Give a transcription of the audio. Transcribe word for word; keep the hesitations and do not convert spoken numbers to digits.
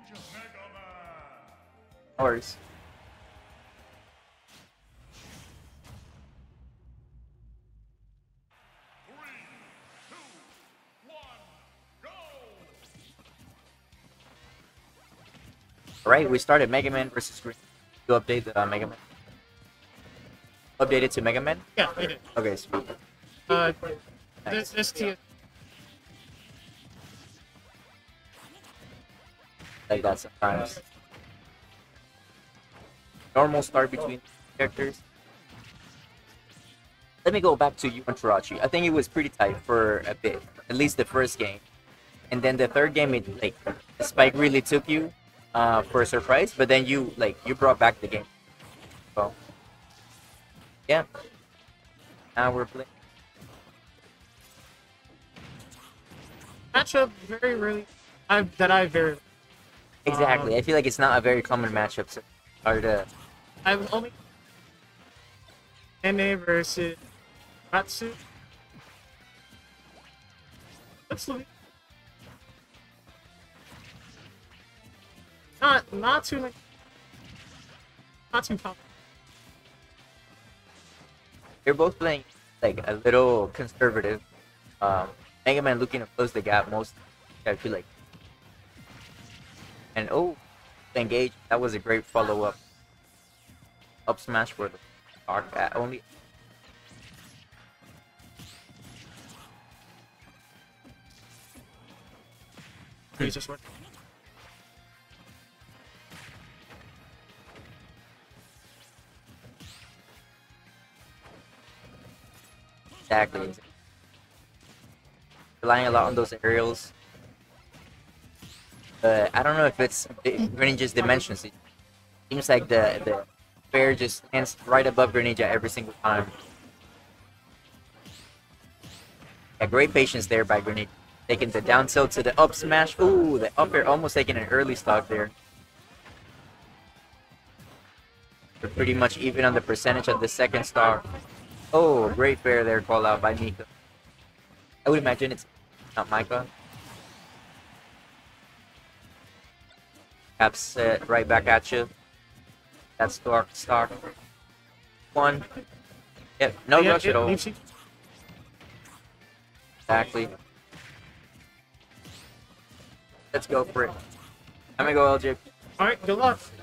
No worries. Alright, we started Mega Man versus Green. You update the uh, Mega Man? Updated to Mega Man? Yeah, I did. Okay, sweet. Uh, Nice. this this tier. Like that sometimes. Normal start between characters. Let me go back to Yu and Tarachi. I think it was pretty tight for a bit, at least the first game, and then the third game, it like Spike really took you uh, for a surprise, but then you like you brought back the game. So yeah, now we're playing. Matchup very really, I that I very. Exactly, Um, I feel like it's not a very common matchup. So hard to. I've only N A versus Ratsu. Let's look. Not not too like not too popular. They're both playing like a little conservative. Um, Mega Man looking to close the gap most. I feel like. And oh, engage. That was a great follow up. Up smash for the arc at only. He's just working. Exactly. Relying a lot on those aerials. But I don't know if it's Greninja's dimensions. It seems like the the bear just stands right above Greninja every single time. Yeah, great patience there by Greninja. Taking the down tilt to the up smash. Ooh, the up air almost taking an early stock there. We're pretty much even on the percentage of the second stock. Oh, great fair there, call out by Mika. I would imagine it's not Micah. Cap set right back at you. That's stock, stock. One. Yep, no Yeah, rush it at all. leaves you- Exactly. Let's go for it. I'm gonna go L J. All right, good luck.